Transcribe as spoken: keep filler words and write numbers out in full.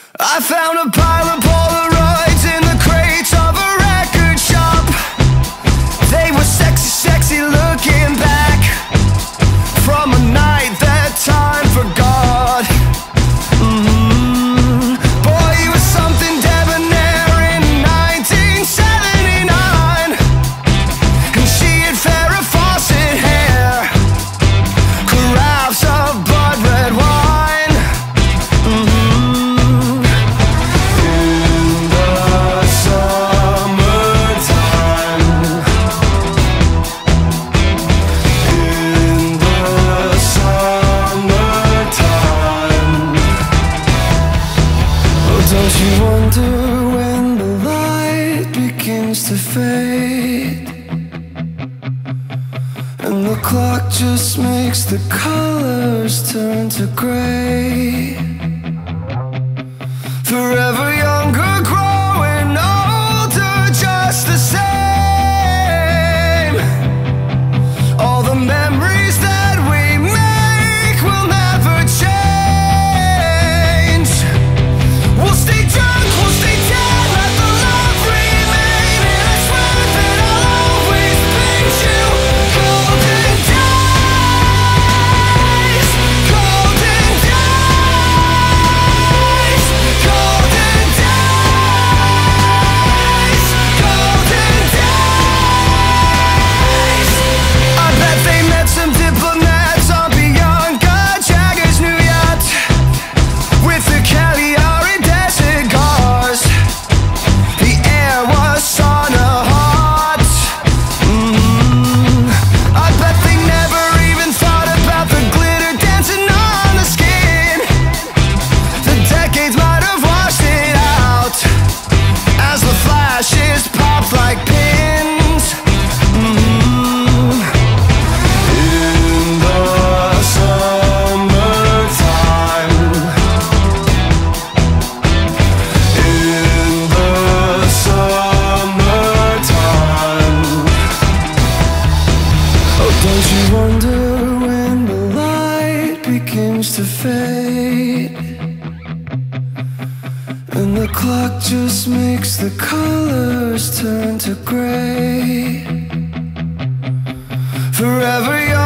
I found a pile of Polaroids in the crates of a record shop. They were sexy, sexy looking back from a night that time forgot. Mm-hmm. Boy, he was something debonair in nineteen seventy-nine, and she had Farrah Fawcett hair, carafes of blood red wine. Mm-hmm. In the summertime, in the summertime. Oh, don't you wonder when the light begins to fade, and the clock just makes the colors turn to gray? Forever younger, growing older, just the same. All the memories that we make will never change. We'll stay drunk, we'll stay dead, let the love remain, and I swear that I'll always paint you golden days, golden days, golden days, golden days. I bet they met some diplomats on Bianca Jagger's new yacht with the Cagliari desert cars. The air was sauna hot. Mm. I bet they never even thought about the glitter dancing on the skin. The decades might have washed it out as the flashes popped like pins. Mm. In the summertime, in the summertime. Oh, don't you wonder when the light begins to fade, and the clock just makes the colors turn to gray? Forever young.